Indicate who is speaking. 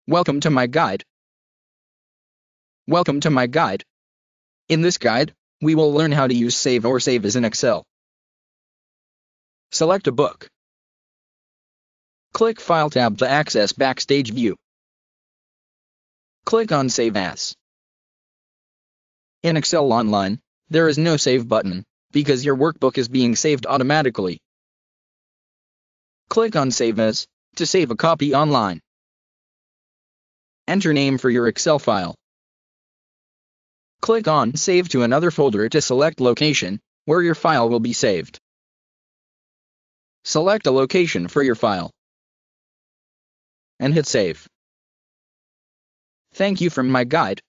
Speaker 1: Welcome to MyGuide. Welcome to MyGuide. In this guide, we will learn how to use Save or Save As in Excel. Select a book. Click File tab to access Backstage view. Click on Save As. In Excel Online, there is no Save button, because your workbook is being saved automatically. Click on Save As, to save a copy online. Enter name for your Excel file. Click on Save to another folder to select location, where your file will be saved. Select a location for your file. And hit Save. Thank you from MyGuide.